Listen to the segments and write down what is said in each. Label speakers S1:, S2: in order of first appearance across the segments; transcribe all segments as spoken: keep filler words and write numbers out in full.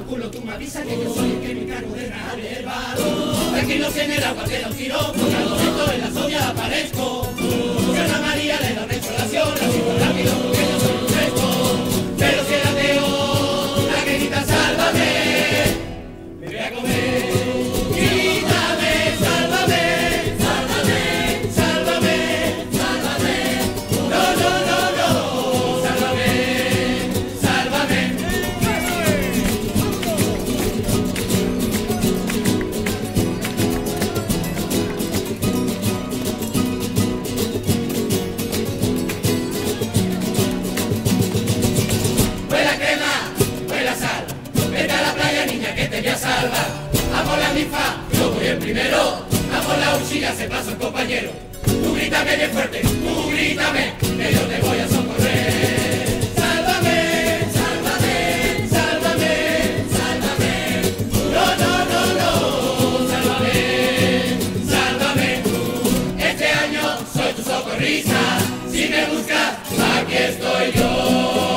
S1: culo, tú me avisas que yo soy el que me encargo de rajar el balón. Tranquilos en el agua te da un tirón, porque al momento en la soya aparezco. Santa María le da una insolación, así muy rápido porque yo soy un fresco. Pero si el ateo, la que grita sálvame, me voy a comer. Quítame, sálvame, sálvame, sálvame, sálvame. No, no, no, no, sálvame, sálvame. Huele a crema, huele a sal. Vete a la playa, niña, que te voy a salvar. Amo la mifa, yo voy el primero. Amo la uchilla, se pasó el compañero. Tú grítame bien fuerte, tú grítame, que yo te voy a socorrer. Sálvame, sálvame, sálvame, sálvame. No, no, no, no, sálvame, sálvame. Este año soy tu socorrista. Si me buscas, aquí estoy yo.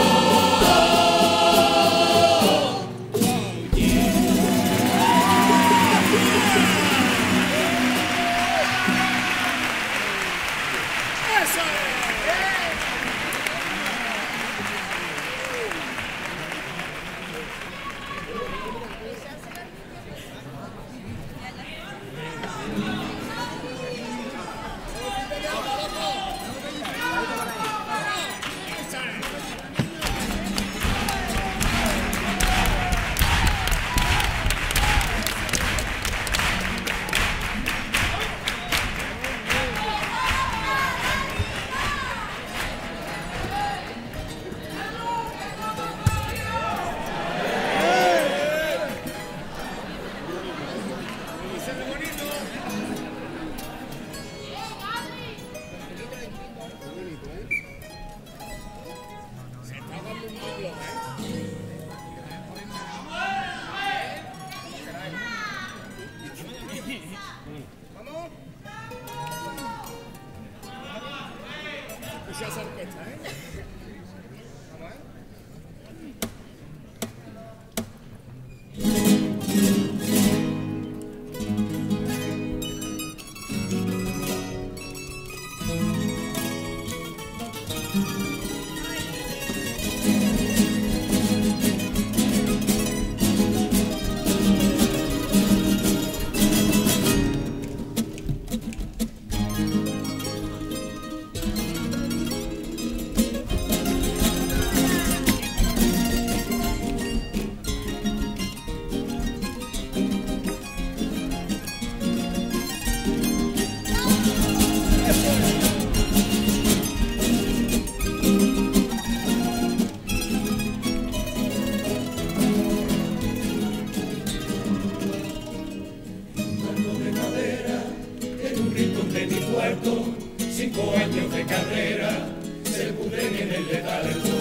S1: Cinco años de carrera se pudren en el letargo.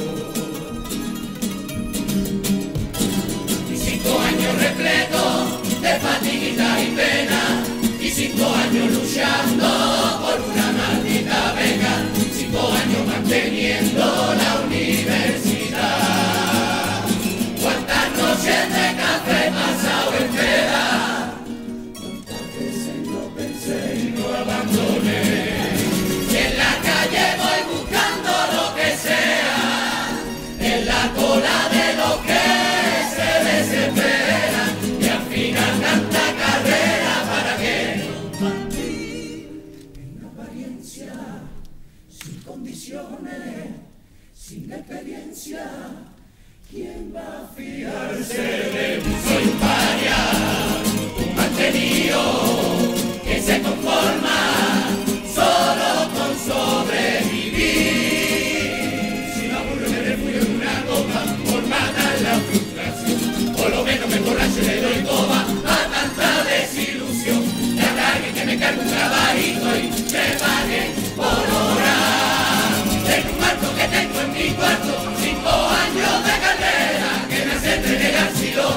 S1: Y cinco años repletos de fatiguita y pena. Y cinco años luchando por una maldita beca. Cinco años manteniendo la universidad. Cuántas noches de café he pasado en vela. Cuántas veces no pensé y no abandoné. En la calle voy buscando lo que sea, en la cola de lo que se desespera, y al final tanta carrera para que no partir en apariencia, sin condiciones, sin experiencia. ¿Quién va a fiarse de mí? Soy un paria, un mantenido que se conforma solo con sobrevivir. Si me aburro me refugio en una copa por matar la frustración. Por lo menos me emborracho y le doy coba a tanta desilusión. Y habrá alguien que me cargue un trabajito y me pague por hora. En un marco que tengo en mi cuarto, cinco años de carrera que me hace renegar si lo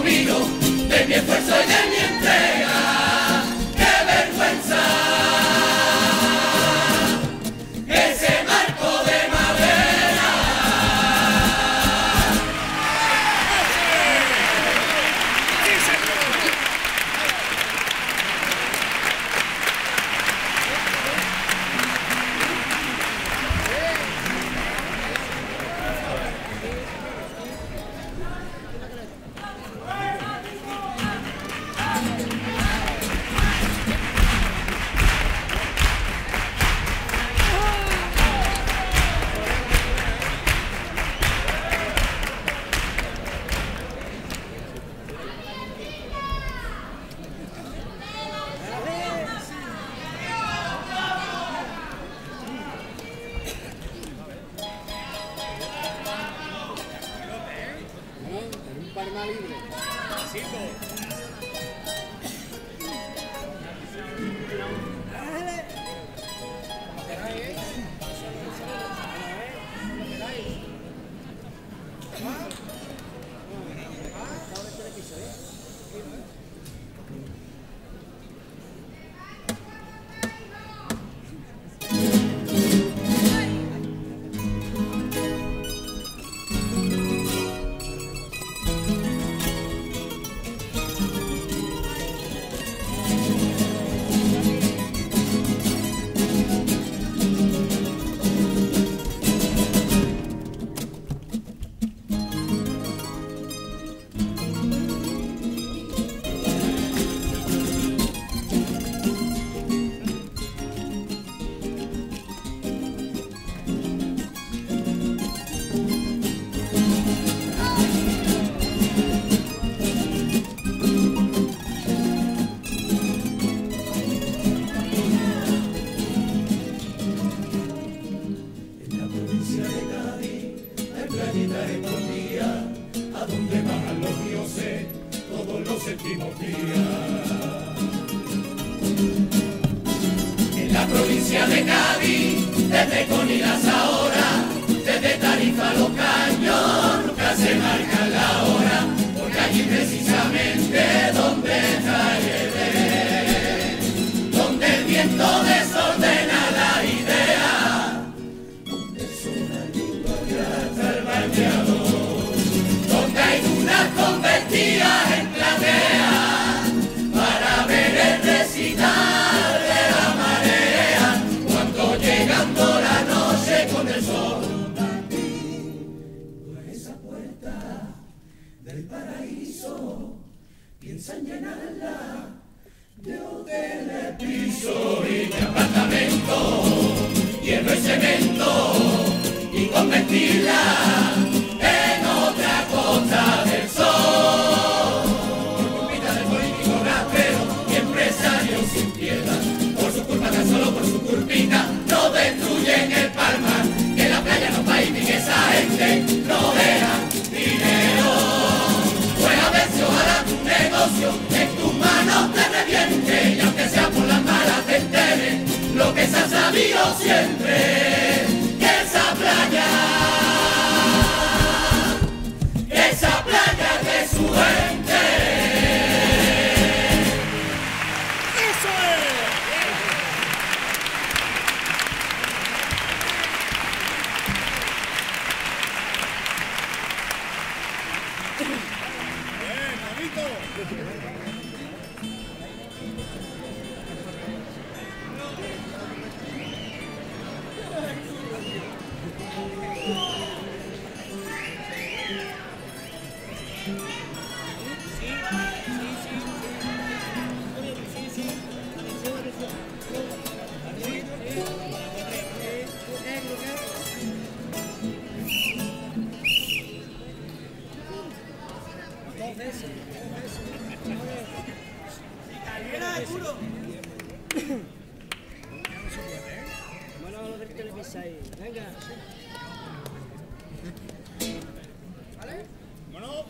S1: la provincia de Cádiz, desde Conilas ahora, desde Tarifa a los Caños, nunca se marca la hora, porque allí precisamente donde está el Edén, donde el viento desordena la idea, donde suena el lindo grata el bañador, donde hay unas convertidas en platea, para ver el recital de la marea, cuando llegando la noche con el sol. El paraíso, piensan llenarla de hoteles, pisos y de apartamentos, hierro y cemento, y convertirla en otra costa del sol. Por culpita del político rapero y empresario sin piedad, por su culpa, tan solo por su culpita, no destruyen el Palmar, que la playa no va a ir, que esa gente no deja dinero. Buena vez si ojalá tu negocio en tus manos te reviente, y aunque sea por las malas te enteres lo que se ha sabido siempre, que esa playa, que esa playa es de su gente. ¡Eso es!
S2: Venga. ¿Vale? Vámonos.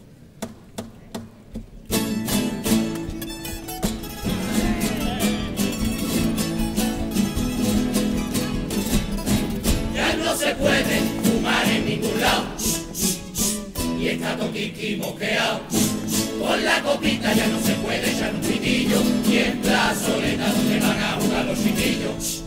S1: Ya no se puede fumar en ningún lado, y está Toquiqui mosqueado. Con la copita ya no se puede echar un pitillo, y en la soleta donde van a jugar los chiquillos.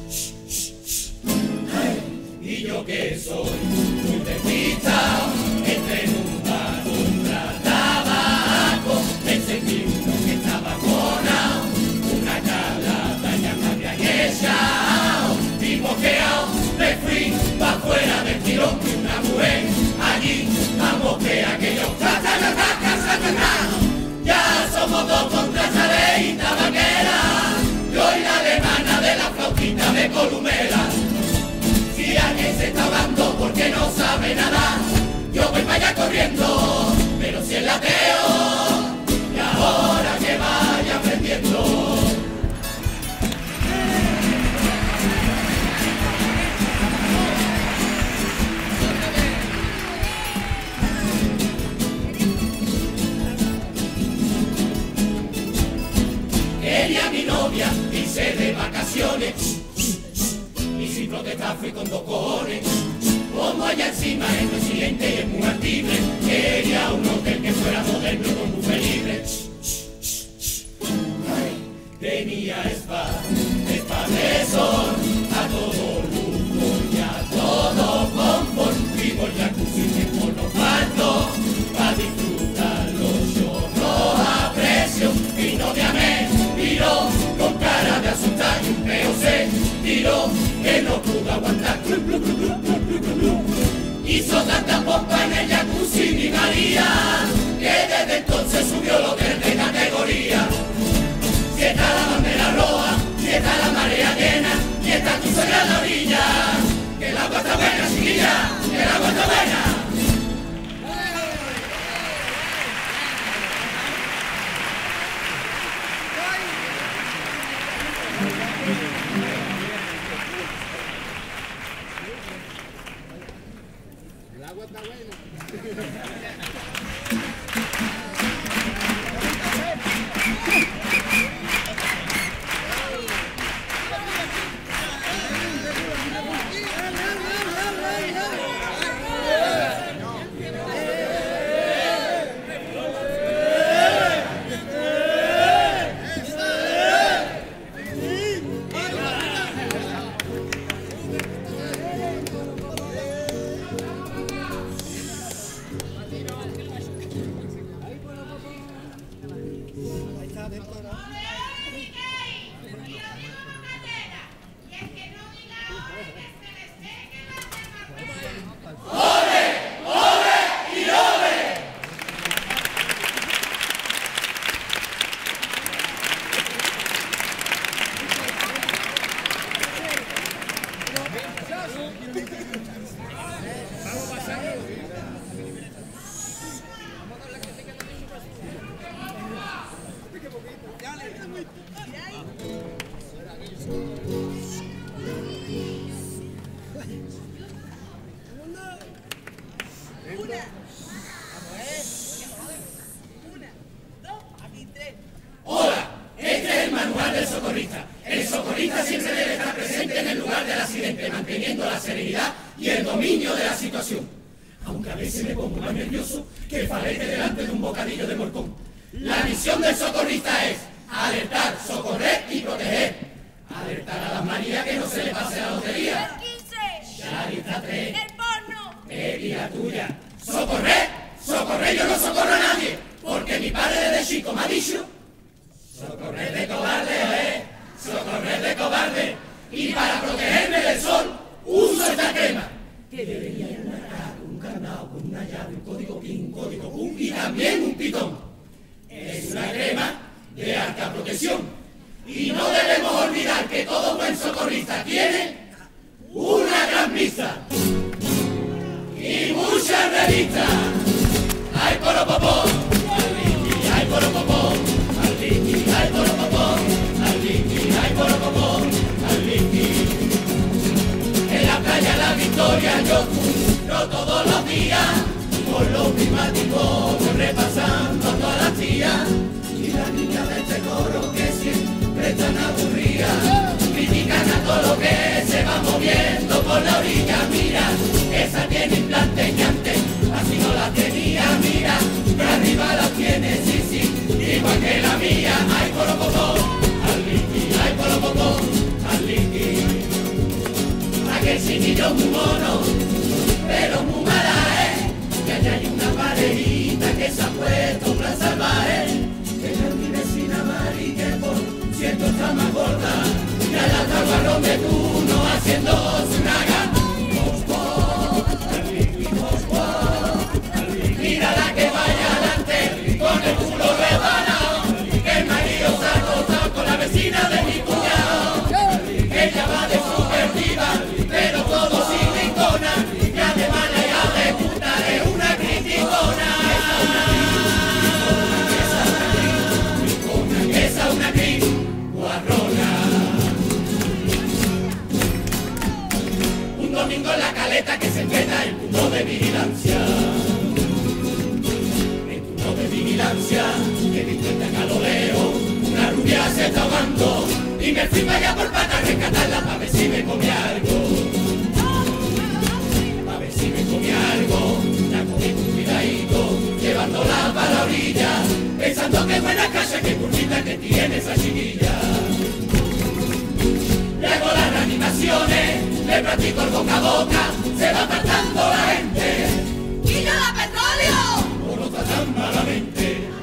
S1: Y yo que soy muy despistado, entré en un bar contra tabaco, me sentí uno que estaba conao, una calada ya me habían echado, y mosqueado me fui pa' fuera del tirón, y una mujer allí a mosquea que yo ya somos dos contra esa ley tabaquera, yo y la alemana de la flautita de Columela. Si alguien se está ahogando porque no sabe nada, yo voy para allá corriendo, pero si el ateo, y ahora que vaya aprendiendo. Quería a mi novia irse de vacaciones, y sin protestar fui con dos cojones. Como allá encima es residente y es muy actible, quería un hotel que fuera moderno con buffet libre. Tenía spa, spa de sol, a todo lujo y a todo confort, vivo el jacuzzi en monoparto, pa' disfrutar los chorros a precio, vino de amén, tiró con cara de asustar y un peo se tiró que no pudo aguantar. Hizo tanta pompa en el jacuzzi mi María, que desde entonces subió lo de categoría. Si está la bandera roja, si está la marea llena, y está tu suegra en la orilla, que el agua está buena, chiquilla, que el agua está buena. socorrista. El socorrista siempre debe estar presente en el lugar del accidente, manteniendo la serenidad y el dominio de la situación. Aunque a veces me pongo más nervioso que el falete delante de un bocadillo de morcón. La misión del socorrista es alertar, socorrer y proteger. Alertar a las Marías que no se le pase la lotería.
S3: El quince.
S1: Ya la lista tres.
S3: El porno.
S1: Media tuya. Socorrer, socorrer, yo no socorro a nadie, porque mi padre desde chico me ha dicho, socorrer de cobarde, ¿eh? Socorrer de cobarde. Y para protegerme del sol, uso esta crema. Que debería ir una caja, un candado, con una llave, un código PIN, un código PUN y también un pitón. Es una crema de alta protección. Y no debemos olvidar que todo buen socorrista tiene una gran vista. Y muchas revistas. Ay, poropopó, al Vicky, ay, poropopó, al Vicky, ay, poropopó, al Vicky, ay, poropopó, al Vicky. En la playa La Victoria yo curo todos los días, por los climáticos voy repasando a todas las tías. Y las niñas de este coro que siempre están aburridas, critican a todo lo que se va moviendo por la orilla. Mira, esa tiene implante que antes así no la tenía, mira, de arriba la tiene, sí, sí, igual que la mía. Ay, poropopó, al Vicky, ay, poropopó, al Vicky. Aquel chiquillo muy mono, pero muy mala, ¿eh? Que allá hay una parejita que se ha puesto plan salvaje. Ella es mi vecina Mari, que por cierto está más gorda, y allá está el barrón de Tuno haciéndose una gana. Mírala que vaya adelante con el culo rebanado, que el marido se ha acostado con la vecina de mi cuñado. Ella va de super diva, pero todo silicona, y además la hija de puta es una criticona. Esa es una actriz guarrona. Un domingo en la caleta que se enfrenta el punto de vigilancia. Que me encuentra a lo lejos, una rubia se está ahogando, y me fui para allá por pata a rescatarla para ver si me comía algo. Para ver si me comía algo, la cogí con cuidadito, llevándola para la orilla, pensando que buena casa, que curvita que tiene esa chiquilla. Le hago las reanimaciones, le practico el boca a boca, se va apartando la gente.
S3: ¡Y yo la petróleo!
S1: Por otra tan malamente.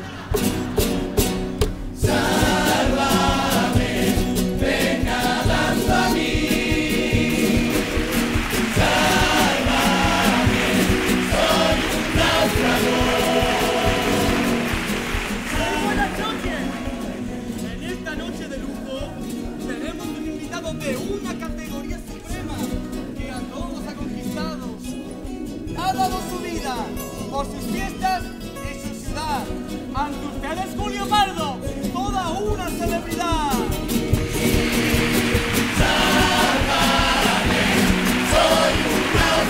S4: De una categoría suprema que a todos ha conquistado. Ha dado su vida por sus fiestas y su ciudad. Ante ustedes, Julio Pardo, toda una celebridad.
S1: Sálvame, soy un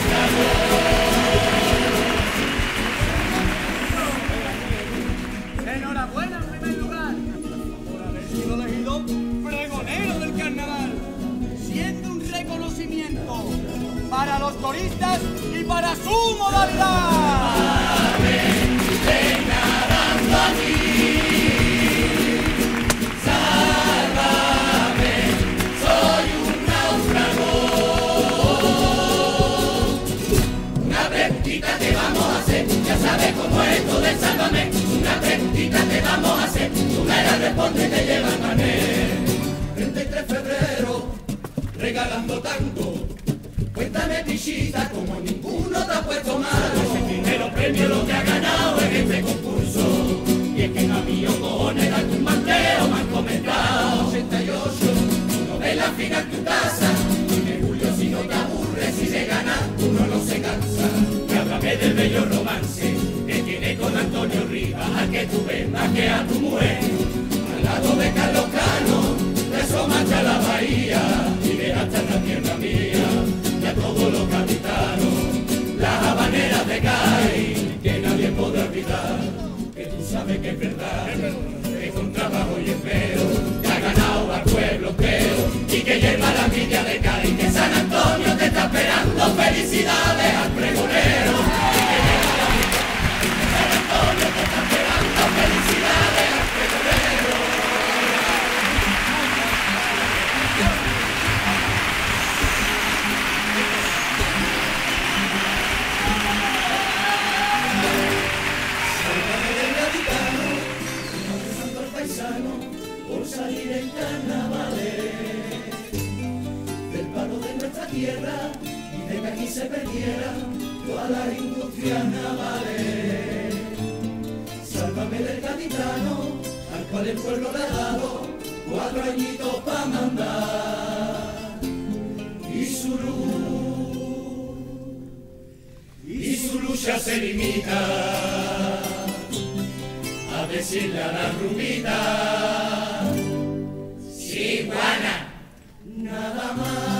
S1: naufragio.
S4: Enhorabuena en primer lugar por haber sido elegido pregonero del carnaval, siendo un reconocimiento para los coristas y para su modalidad.
S1: Ven nadando a mí, sálvame, soy un náufrago. Una preguntita te vamos a hacer, ya sabes cómo es esto del sálvame. Una preguntita te vamos a hacer, tú me la respondes y te lleva el mané. treinta y tres de febrero, regalando tanto. Cuéntame, pichita, como ninguno te ha puesto malo. Ese primero premio lo que ha ganado en este concurso. Y es que en Amigo cojones darte un manteo me han comentado. ochenta y ocho, no ves la final tu casa. Dime, Julio, si no te aburres, si de ganas uno no se cansa. Y háblame del bello romance que tiene con Antonio Rivas, a que tú ves más que a tu mujer. Al lado de Carlos Cano, de eso marcha la bahía, y de hasta la tierra mía, y a todos los capitanos, las habaneras de Cádiz, que nadie podrá olvidar, que tú sabes que es verdad, que con trabajo y esmero, te ha ganado a tierra y de que aquí se perdiera todas las industrias navales. Sálvame del gaditano, al cual el pueblo le ha dado cuatro añitos pa' mandar. Y su luz, y su lucha se limita a decirle a la rubita, sí, Juana, nada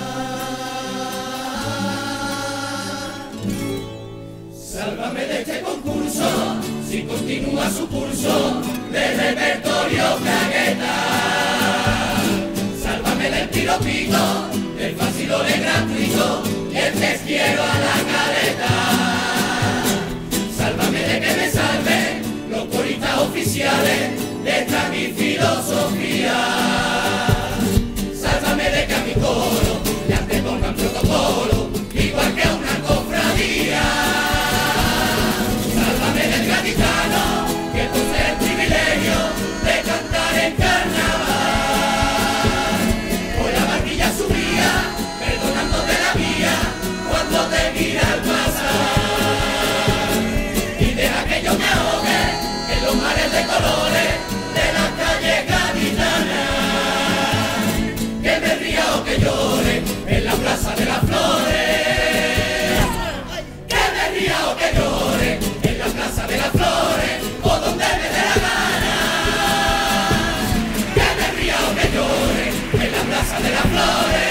S1: más. Sálvame de este concurso, si continúa su curso de repertorio cagueta. Sálvame del piropito, del vacilón gratuito y el pesquiero a la careta. Sálvame de que me salve los coristas oficiales de esta mi filosofía. Sálvame de que a mi coro le antepongan protocolo, igual que a una cofradía. Sálvame del gaditano, que posee el privilegio de cantar en carnaval. Hoy la barquilla subía, perdonándote la vía cuando te mira al pasar. Y deja que yo me ahogue en los mares de colores de la calle gaditana. Que me ría o que llore en la plaza de las flores. Que me ría o que llore en la plaza de las flores o donde me dé la gana. Que me ría o que llore en la plaza de las flores.